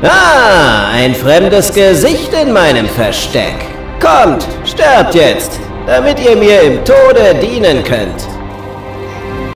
Ah, ein fremdes Gesicht in meinem Versteck. Kommt, sterbt jetzt, damit ihr mir im Tode dienen könnt.